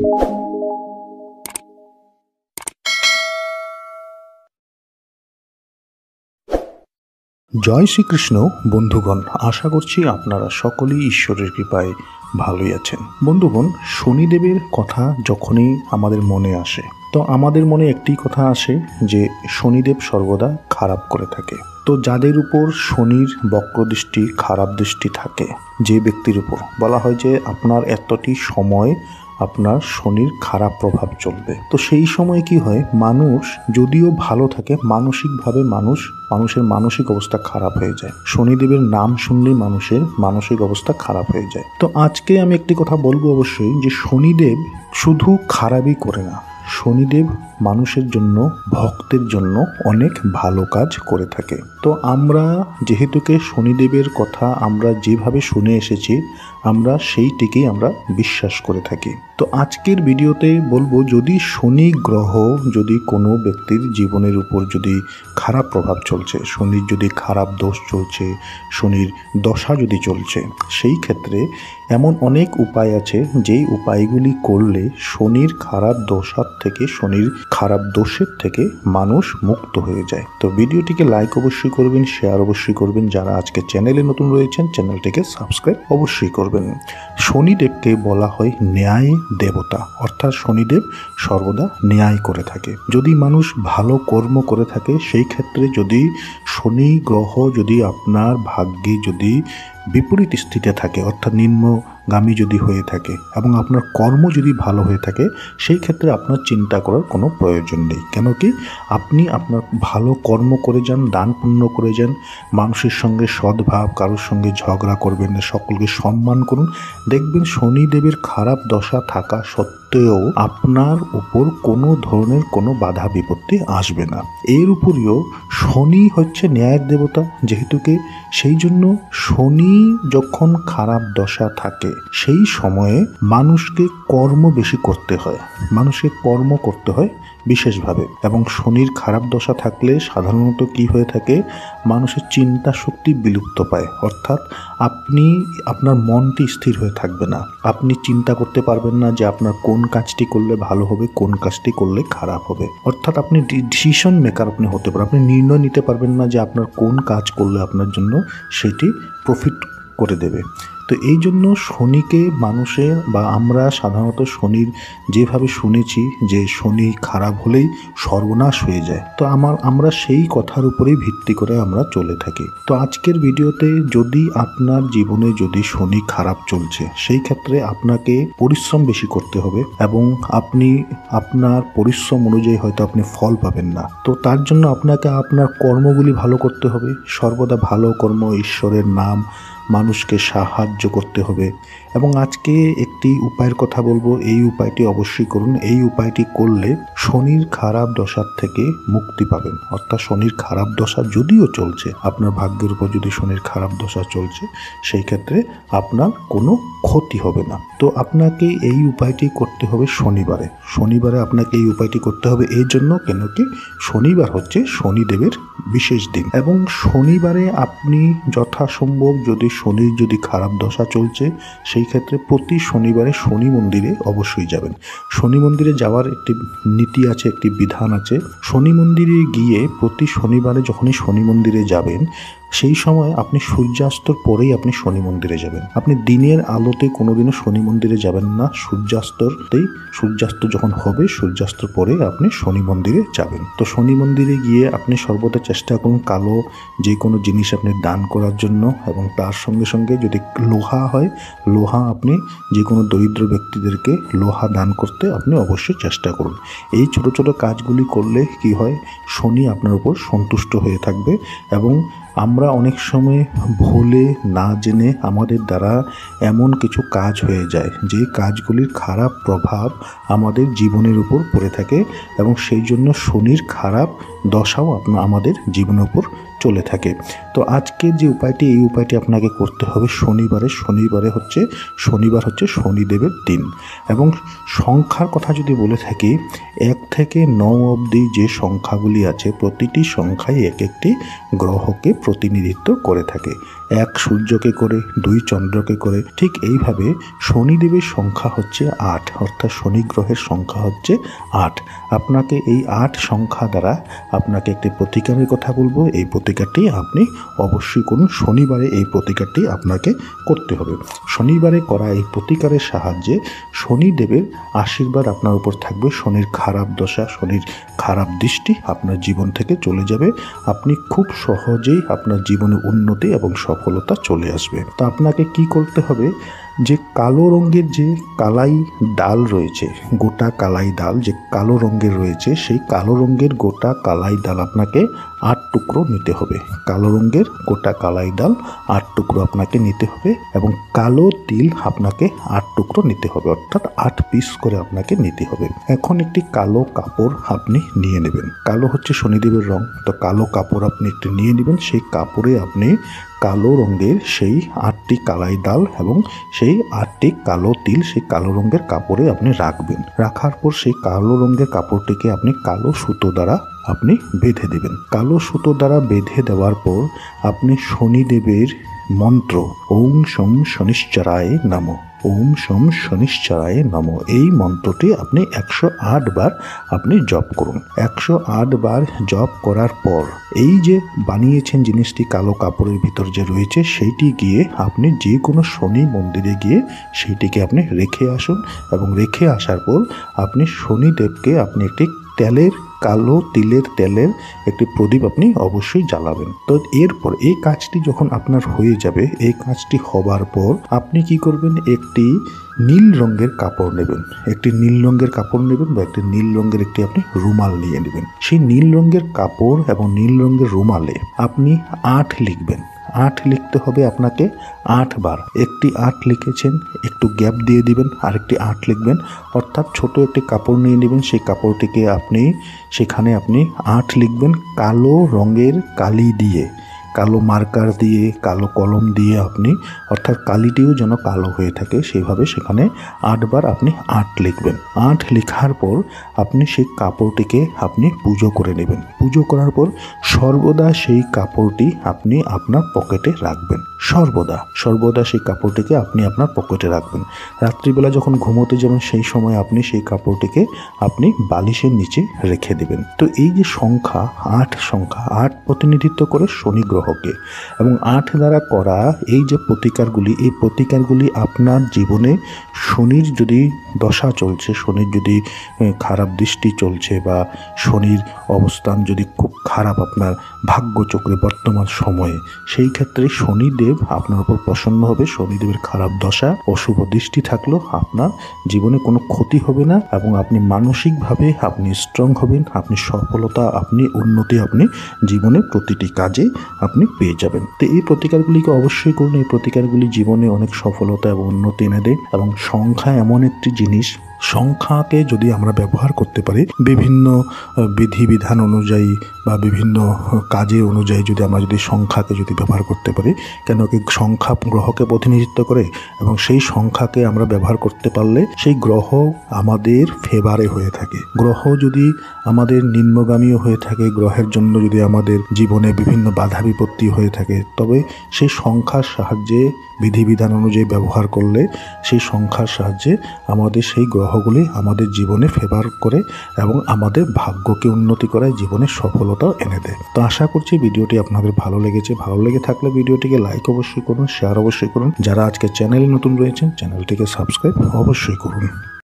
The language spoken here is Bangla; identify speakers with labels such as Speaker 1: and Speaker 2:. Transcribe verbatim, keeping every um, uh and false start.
Speaker 1: জয় শ্রীকৃষ্ণ বন্ধুগণ, আশা করছি আপনারা সকলেই ঈশ্বরের কৃপায় ভালোই আছেন। বন্ধুগণ, শনিদেবের কথা যখনই আমাদের মনে আসে তো আমাদের মনে একটি কথা আসে যে শনিদেব সর্বদা খারাপ করে থাকে। তো যাদের উপর শনির বক্রদৃষ্টি, খারাপ দৃষ্টি থাকে, যে ব্যক্তির উপর বলা হয় যে আপনার এতটি সময় আপনার শনির খারাপ প্রভাব চলবে। তো সেই সময় কি হয়, মানুষ যদিও ভালো থাকে, মানসিকভাবে মানুষ মানুষের মানসিক অবস্থা খারাপ হয়ে যায়। শনিদেবের নাম শুনলেই মানুষের মানসিক অবস্থা খারাপ হয়ে যায়। তো আজকে আমি একটি কথা বলবো অবশ্যই, যে শনিদেব শুধু খারাপই করে না, শনিদেব মানুষের জন্য, ভক্তের জন্য অনেক ভালো কাজ করে থাকে। তো আমরা যেহেতুকে শনিদেবের কথা আমরা যেভাবে শুনে এসেছি, আমরা সেইটিকেই আমরা বিশ্বাস করে থাকি। তো আজকের ভিডিওতে বলবো, যদি শনি গ্রহ যদি কোনো ব্যক্তির জীবনের উপর যদি খারাপ প্রভাব চলছে, শনির যদি খারাপ দোষ চলছে, শনির দশা যদি চলছে, সেই ক্ষেত্রে এমন অনেক উপায় আছে যেই উপায়গুলি করলে শনির খারাপ দশার থেকে, শনির খারাপ দোষের থেকে মানুষ মুক্ত হয়ে যায়। তো ভিডিওটিকে লাইক অবশ্যই করবেন, শেয়ার অবশ্যই করবেন। যারা আজকে চ্যানেলে নতুন রয়েছেন, চ্যানেলটিকে সাবস্ক্রাইব অবশ্যই করবেন। শনিদেবকে বলা হয় ন্যায় দেবতা, অর্থাৎ শনিদেব সর্বদা ন্যায় করে থাকে। যদি মানুষ ভালো কর্ম করে থাকে, সেই ক্ষেত্রে যদি শনি গ্রহ যদি আপনার ভাগ্যে যদি বিপরীত স্থিতিতে থাকে, অর্থাৎ নিম্নগামী যদি হয়ে থাকে এবং আপনার কর্ম যদি ভালো হয়ে থাকে, সেই ক্ষেত্রে আপনার চিন্তা করার কোনো প্রয়োজন নেই। কেন কি, আপনি আপনার ভালো কর্ম করে যান, দান পুণ্য করে যান, মানুষের সঙ্গে সদ্ভাব, কারোর সঙ্গে ঝগড়া করবেন না, সকলকে সম্মান করুন। দেখবেন শনিদেবের খারাপ দশা থাকা সত্ত্বেও আপনার উপর কোনো ধরনের কোনো বাধা বিপত্তি আসবে না। এর উপরেও শনি হচ্ছে ন্যায়ের দেবতা, যেহেতুকে সেই জন্য শনি যখন খারাপ দশা থাকে, সেই সময়ে মানুষকে কর্ম বেশি করতে হয়, মানুষকে কর্ম করতে হয় বিশেষভাবে। এবং শনির খারাপ দশা থাকলে সাধারণত কি হয়ে থাকে, মানুষের চিন্তা শক্তি বিলুপ্ত পায়, অর্থাৎ আপনি আপনার মনটি স্থির হয়ে থাকবে না, আপনি চিন্তা করতে পারবেন না যে আপনার কোন কাজটি করলে ভালো হবে, কোন কাজটি করলে খারাপ হবে। অর্থাৎ আপনি ডিসিশন মেকার আপনি হতে পারেন, আপনি নির্ণয় নিতে পারবেন না যে আপনার কোন কাজ করলে আপনার জন্য সেটি প্রফিট করে দেবে। তো এই জন্য শনিকে মানুষের বা আমরা সাধারণত শনির যেভাবে শুনেছি যে শনি খারাপ হলেই সর্বনাশ হয়ে যায়, তো আমার আমরা সেই কথার উপরেই ভিত্তি করে আমরা চলে থাকি। তো আজকের ভিডিওতে, যদি আপনার জীবনে যদি শনি খারাপ চলছে, সেই ক্ষেত্রে আপনাকে পরিশ্রম বেশি করতে হবে এবং আপনি আপনার পরিশ্রম অনুযায়ী হয়তো আপনি ফল পাবেন না। তো তার জন্য আপনাকে আপনার কর্মগুলি ভালো করতে হবে, সর্বদা ভালো কর্ম, ঈশ্বরের নাম, মানুষকে সাহায্য করতে হবে। এবং আজকে একটি উপায়ের কথা বলবো, এই উপায়টি অবশ্যই করুন। এই উপায়টি করলে শনির খারাপ দশার থেকে মুক্তি পাবেন। অর্থাৎ শনির খারাপ দশা যদিও চলছে, আপনার ভাগ্যের উপর যদি শনির খারাপ দশা চলছে, সেই ক্ষেত্রে আপনার কোনো ক্ষতি হবে না। তো আপনাকে এই উপায়টি করতে হবে শনিবারে। শনিবারে আপনাকে এই উপায়টি করতে হবে এই জন্য, কেন কি শনিবার হচ্ছে শনিদেবের বিশেষ দিন। এবং শনিবারে আপনি যথাসম্ভব, যদি শনির যদি খারাপ দশা চলছে, সেই ক্ষেত্রে প্রতি শনিবারে শনি মন্দিরে অবশ্যই যাবেন। শনি মন্দিরে যাওয়ার একটি নীতি আছে, একটি বিধান আছে। শনি মন্দিরে গিয়ে প্রতি শনিবারে যখনই শনি মন্দিরে যাবেন, সেই সময় আপনি সূর্যাস্তর পরেই আপনি শনি মন্দিরে যাবেন। আপনি দিনের আলোতে কোনোদিনও শনি মন্দিরে যাবেন না, সূর্যাস্ততেই, সূর্যাস্ত যখন হবে সূর্যাস্তর পরে আপনি শনি মন্দিরে যাবেন। তো শনি মন্দিরে গিয়ে আপনি সর্বদা চেষ্টা করুন কালো যে কোনো জিনিস আপনি দান করার জন্য, এবং তার সঙ্গে সঙ্গে যদি লোহা হয়, লোহা আপনি যে কোনো দরিদ্র ব্যক্তিদেরকে লোহা দান করতে আপনি অবশ্যই চেষ্টা করুন। এই ছোট ছোট কাজগুলি করলে কি হয়, শনি আপনার উপর সন্তুষ্ট হয়ে থাকবে। এবং আমরা অনেক সময় ভুলে না জেনে আমাদের দ্বারা এমন কিছু কাজ হয়ে যায় যে কাজগুলির খারাপ প্রভাব আমাদের জীবনের উপর পড়ে থাকে, এবং সেই জন্য শনির খারাপ দশাও আপনার আমাদের জীবনের উপর চলে থাকে। তো তো আজকের যে উপায়টি, এই উপায়টি আপনাকে করতে হবে শনিবারে। শনিবারে হচ্ছে শনিবার হচ্ছে শনিদেবের দিন। এবং সংখ্যার কথা যদি বলে থাকি, এক থেকে নয় অবধি যে সংখ্যাগুলি আছে প্রতিটি সংখ্যাই এক একটি গ্রহকে প্রতিনিধিত্ব করে থাকে। এক সূর্যকে করে, দুই চন্দ্রকে করে। ঠিক এইভাবে শনিদেবের সংখ্যা হচ্ছে আট, অর্থাৎ শনি গ্রহের সংখ্যা হচ্ছে আট। আপনাকে এই আট সংখ্যা দ্বারা আপনাকে একটি প্রতিকারের কথা বলবো। এই প্রতিকারটি আপনি অবশ্যই করুন। শনিবারে এই প্রতিকারটি আপনাকে করতে হবে। শনিবারে করা এই প্রতিকারের সাহায্যে শনিদেবের আশীর্বাদ আপনার উপর থাকবে। শনির খারাপ দশা, শনির খারাপ দৃষ্টি আপনার জীবন থেকে চলে যাবে। আপনি খুব সহজেই আপনার জীবনে উন্নতি এবং সফলতা চলে আসবে। তো আপনাকে কি করতে হবে, যে কালো রঙের যে কালাই ডাল রয়েছে, গোটা কালাই ডাল যে কালো রঙের রয়েছে, সেই কালো রঙের গোটা কালাই ডাল আপনাকে আট টুকরো নিতে হবে। কালো রঙের গোটা কালাই ডাল আট টুকরো আপনাকে নিতে হবে এবং কালো তিল আপনাকে আট টুকরো নিতে হবে, অর্থাৎ আট পিস করে আপনাকে নিতে হবে। এখন একটি কালো কাপড় আপনি নিয়ে নেবেন। কালো হচ্ছে শনিদেবের রং, তো কালো কাপড় আপনি একটি নিয়ে নেবেন। সেই কাপড়ে আপনি কালো রঙের সেই আটটি কালাই ডাল এবং সেই আটটি কালো তিল সেই কালো রঙের কাপড়ে আপনি রাখবেন। রাখার পর সেই কালো রঙের কাপড়টিকে আপনি কালো সুতো দ্বারা আপনি বেঁধে দেবেন। কালো সুতো দ্বারা বেঁধে দেওয়ার পর আপনি শনিদেবের মন্ত্র ওম শম শনিশ্চরায় নমঃ, ওম শম শনিশ্চরায় নমঃ, এই মন্ত্রটি আপনি একশো আট বার আপনি জপ করুন। একশো আট বার জপ করার পর এই যে বানিয়েছেন জিনিসটি কালো কাপড়ের ভিতর যে রয়েছে, সেইটি গিয়ে আপনি যে কোনো শনি মন্দিরে গিয়ে সেইটিকে আপনি রেখে আসুন। এবং রেখে আসার পর আপনি শনিদেবকে আপনি একটি তেলের কালো তিলের তেলের একটি প্রদীপ আপনি অবশ্যই জ্বালাবেন। তো এরপর এই কাজটি যখন আপনার হয়ে যাবে, এই কাজটি হবার পর আপনি কি করবেন, একটি নীল রঙের কাপড় নেবেন। একটি নীল রঙের কাপড় নেবেন বা একটি নীল রঙের একটি আপনি রুমাল নিয়ে নেবেন। সেই নীল রঙের কাপড় এবং নীল রঙের রুমালে আপনি আট লিখবেন। আট লিখতে হবে আপনাকে আট বার। একটি আট লিখেছেন, একটু গ্যাপ দিয়ে দিবেন, আরেকটি আট লিখবেন। অর্থাৎ ছোট একটি কাপড় নিয়ে নেবেন, সেই কাপড়টিকে আপনি সেখানে আপনি আট লিখবেন কালো রঙের কালি দিয়ে, কালো মার্কার দিয়ে, কালো কলম দিয়ে আপনি, অর্থাৎ কালিটিও যেন কালো হয়ে থাকে সেইভাবে সেখানে আটবার আপনি আট লিখবেন। আট লেখার পর আপনি সেই কাপড়টিকে আপনি পুজো করে নেবেন। পুজো করার পর সর্বদা সেই কাপড়টি আপনি আপনার পকেটে রাখবেন। সর্বদা সর্বদা সেই কাপড়টিকে আপনি আপনার পকেটে রাখবেন। রাত্রিবেলা যখন ঘুমোতে যাবেন সেই সময় আপনি সেই কাপড়টিকে আপনি বালিশের নিচে রেখে দেবেন। তো এই যে সংখ্যা আট, সংখ্যা আট প্রতিনিধিত্ব করে শনি গ্রহকে, এবং আট দ্বারা করা এই যে প্রতিকারগুলি, এই প্রতিকারগুলি আপনার জীবনে শনির যদি দশা চলছে, শনির যদি খারাপ দৃষ্টি চলছে বা শনির অবস্থান যদি খুব খারাপ আপনার ভাগ্যচক্রে বর্তমান সময়ে, সেই ক্ষেত্রে শনিদেব আপনার উপর প্রসন্ন হবে। শনিদেবের খারাপ দশা, অশুভ দৃষ্টি থাকলেও আপনার জীবনে কোনো ক্ষতি হবে না এবং আপনি মানসিকভাবে আপনি স্ট্রং হবেন। আপনি সফলতা, আপনি উন্নতি, আপনি জীবনে প্রতিটি কাজে আপনি পেয়ে যাবেন। তো এই প্রতিকারগুলিকে অবশ্যই করুন। এই প্রতিকারগুলি জীবনে অনেক সফলতা এবং উন্নতি এনে দেয়। এবং সংখ্যা এমন একটি জিনিস, সংখ্যাকে যদি আমরা ব্যবহার করতে পারি বিভিন্ন বিধিবিধান অনুযায়ী বা বিভিন্ন কাজে অনুযায়ী, যদি আমরা যদি সংখ্যাকে যদি ব্যবহার করতে পারি, কেন কি সংখ্যা গ্রহকে প্রতিনিধিত্ব করে এবং সেই সংখ্যাকে আমরা ব্যবহার করতে পারলে সেই গ্রহ আমাদের ফেভারে হয়ে থাকে। গ্রহ যদি আমাদের নিম্নগামীও হয়ে থাকে, গ্রহের জন্য যদি আমাদের জীবনে বিভিন্ন বাধা বিপত্তি হয়ে থাকে, তবে সেই সংখ্যার সাহায্যে বিধিবিধান অনুযায়ী ব্যবহার করলে সেই সংখ্যার সাহায্যে আমাদের সেই গ্রহগুলি আমাদের জীবনে ফেভার করে এবং আমাদের ভাগ্যকে উন্নতি করায়, জীবনে সফলতাও এনে দেয়। তো আশা করছি ভিডিওটি আপনাদের ভালো লেগেছে। ভালো লেগে থাকলে ভিডিওটিকে লাইক অবশ্যই করুন, শেয়ার অবশ্যই করুন। যারা আজকে চ্যানেলে নতুন রয়েছেন চ্যানেলটিকে সাবস্ক্রাইব অবশ্যই করুন।